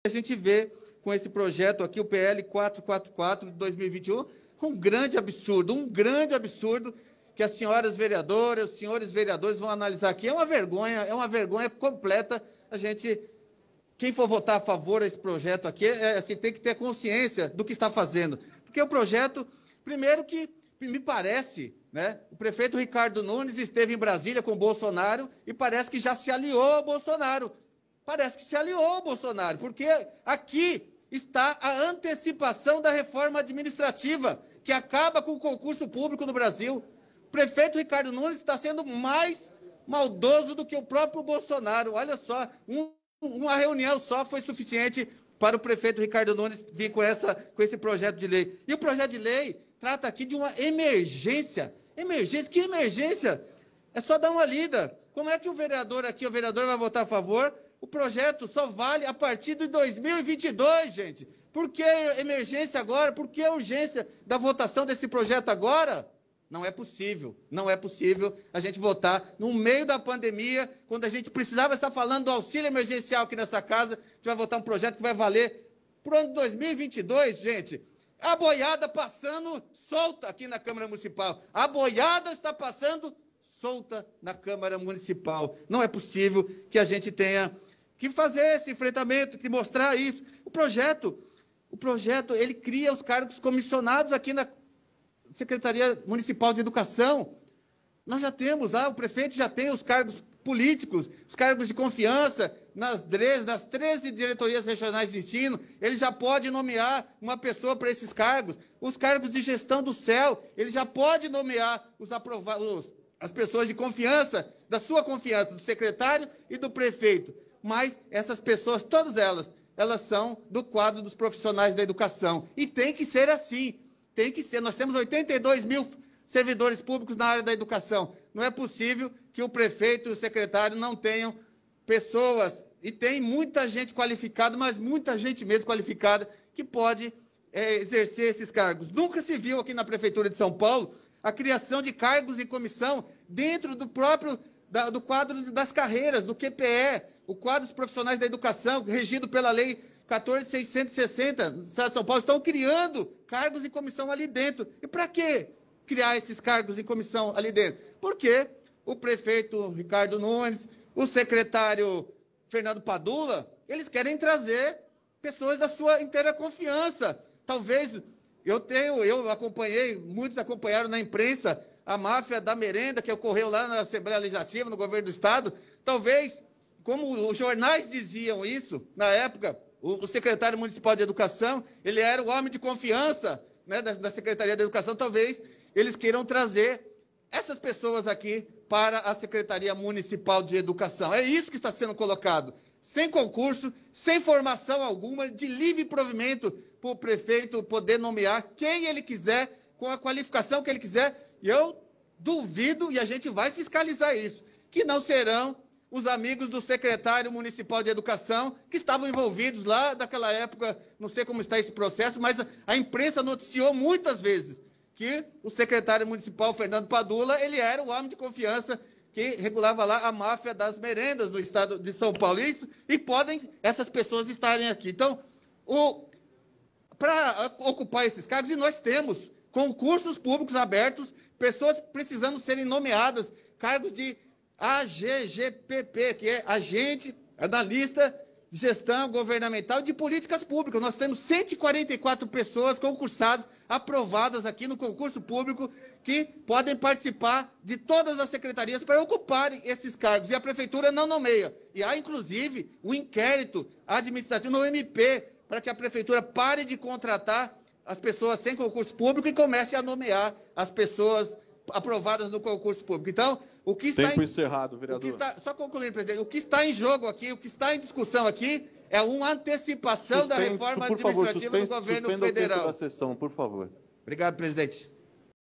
A gente vê com esse projeto aqui, o PL 444 de 2021, um grande absurdo que as senhoras vereadoras, os senhores vereadores vão analisar aqui. É uma vergonha completa. Quem for votar a favor desse projeto aqui, assim, tem que ter consciência do que está fazendo. Porque o projeto, primeiro que me parece, né, o prefeito Ricardo Nunes esteve em Brasília com o Bolsonaro e parece que já se aliou ao Bolsonaro. Porque aqui está a antecipação da reforma administrativa, que acaba com o concurso público no Brasil. O prefeito Ricardo Nunes está sendo mais maldoso do que o próprio Bolsonaro. Olha só, uma reunião só foi suficiente para o prefeito Ricardo Nunes vir com esse projeto de lei. E o projeto de lei trata aqui de uma emergência. Que emergência? É só dar uma lida. Como é que o vereador vai votar a favor? O projeto só vale a partir de 2022, gente. Por que emergência agora? Por que a urgência da votação desse projeto agora? Não é possível a gente votar no meio da pandemia, quando a gente precisava estar falando do auxílio emergencial aqui nessa casa, a gente vai votar um projeto que vai valer para o ano de 2022, gente. A boiada passando solta aqui na Câmara Municipal. A boiada está passando solta na Câmara Municipal. Não é possível que a gente tenha que fazer esse enfrentamento, que mostrar isso. O projeto, ele cria os cargos comissionados aqui na Secretaria Municipal de Educação. Nós já temos lá, o prefeito já tem os cargos políticos, os cargos de confiança, nas 13 diretorias regionais de ensino, ele já pode nomear uma pessoa para esses cargos. Os cargos de gestão do CEL, ele já pode nomear as pessoas de confiança, da sua confiança, do secretário e do prefeito. Mas essas pessoas, todas elas são do quadro dos profissionais da educação. E tem que ser assim. Tem que ser. Nós temos 82 mil servidores públicos na área da educação. Não é possível que o prefeito e o secretário não tenham pessoas, e tem muita gente qualificada, mas muita gente mesmo qualificada, que pode exercer esses cargos. Nunca se viu aqui na Prefeitura de São Paulo a criação de cargos e comissão dentro do próprio do quadro das carreiras, do QPE, o quadro dos profissionais da educação, regido pela Lei 14.660 do Estado de São Paulo, estão criando cargos e comissão ali dentro. E para que criar esses cargos e comissão ali dentro? Porque o prefeito Ricardo Nunes, o secretário Fernando Padula, eles querem trazer pessoas da sua inteira confiança. Talvez, eu acompanhei, muitos acompanharam na imprensa, a máfia da merenda que ocorreu lá na Assembleia Legislativa, no governo do Estado. Talvez, como os jornais diziam isso, na época, o secretário municipal de Educação, ele era o homem de confiança, né, da Secretaria de Educação. Talvez eles queiram trazer essas pessoas aqui para a Secretaria Municipal de Educação. É isso que está sendo colocado. Sem concurso, sem formação alguma, de livre provimento para o prefeito poder nomear quem ele quiser, com a qualificação que ele quiser. E eu duvido, e a gente vai fiscalizar isso, que não serão os amigos do secretário municipal de Educação, que estavam envolvidos lá naquela época, não sei como está esse processo, mas a imprensa noticiou muitas vezes que o secretário municipal, Fernando Padula, ele era o homem de confiança que regulava lá a máfia das merendas do estado de São Paulo. E podem essas pessoas estarem aqui. Então, para ocupar esses cargos, e nós temos concursos públicos abertos, pessoas precisando serem nomeadas, cargos de AGGPP, que é Agente Analista de Gestão Governamental de Políticas Públicas. Nós temos 144 pessoas concursadas, aprovadas aqui no concurso público, que podem participar de todas as secretarias para ocuparem esses cargos. E a Prefeitura não nomeia. E há, inclusive, um inquérito administrativo no MP, para que a Prefeitura pare de contratar as pessoas sem concurso público e comece a nomear as pessoas aprovadas no concurso público. Então, o que está encerrado, vereador. Só concluindo, presidente, o que está em jogo aqui, o que está em discussão aqui é uma antecipação da reforma administrativa do governo federal. O tempo da sessão, por favor. Obrigado, presidente.